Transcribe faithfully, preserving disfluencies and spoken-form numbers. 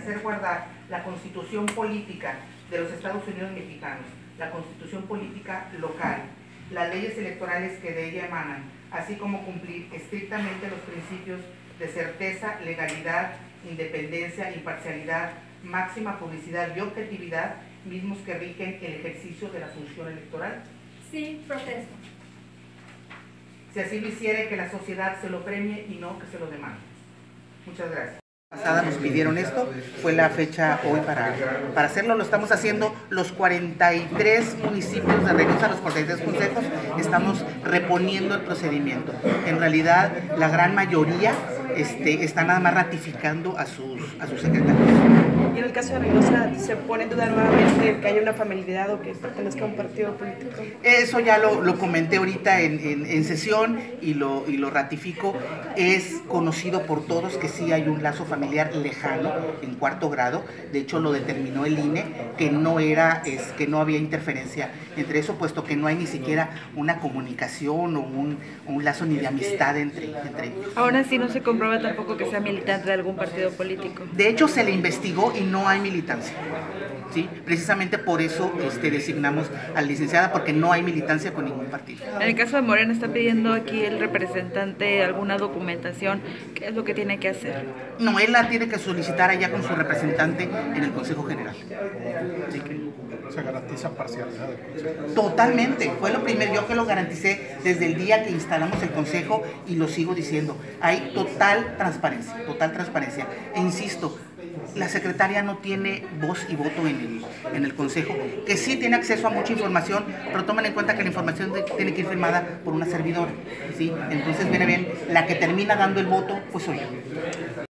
hacer guardar la constitución política de los Estados Unidos mexicanos, la constitución política local, las leyes electorales que de ella emanan, así como cumplir estrictamente los principios de certeza, legalidad, independencia, imparcialidad, máxima publicidad y objetividad, mismos que rigen el ejercicio de la función electoral? Sí, protesto. Si así lo hiciere, que la sociedad se lo premie y no que se lo demande. Muchas gracias. Pasada nos pidieron esto, fue la fecha hoy para, para hacerlo, lo estamos haciendo los cuarenta y tres municipios de Reynosa, los cuarenta y tres consejos, estamos reponiendo el procedimiento. En realidad, la gran mayoría este, está nada más ratificando a sus, a sus secretarios. Y en el caso de Reynosa, ¿se pone en duda nuevamente que haya una familiaridad o que pertenezca a un partido político? Eso ya lo, lo comenté ahorita en, en, en sesión y lo, y lo ratifico. Es conocido por todos que sí hay un lazo familiar lejano en cuarto grado. De hecho, lo determinó el I N E, que no era, es, que no había interferencia entre eso, puesto que no hay ni siquiera una comunicación o un, un lazo ni de amistad entre, entre ellos. Ahora sí no se comprueba tampoco que sea militante de algún partido político. De hecho, se le investigó y no hay militancia. ¿Sí? Precisamente por eso este, designamos a la licenciada, porque no hay militancia con ningún partido. En el caso de Morena, está pidiendo aquí el representante alguna documentación. ¿Qué es lo que tiene que hacer? No, él la tiene que solicitar allá con su representante en el Consejo General. Así que se garantiza parcialidad del Consejo. Totalmente, fue lo primero, yo que lo garanticé desde el día que instalamos el Consejo y lo sigo diciendo. Hay total transparencia, total transparencia. E insisto, la secretaria no tiene voz y voto en el, en el Consejo, que sí tiene acceso a mucha información, pero tomen en cuenta que la información de, tiene que ir firmada por una servidora, ¿sí? Entonces, viene bien, la que termina dando el voto, pues soy yo.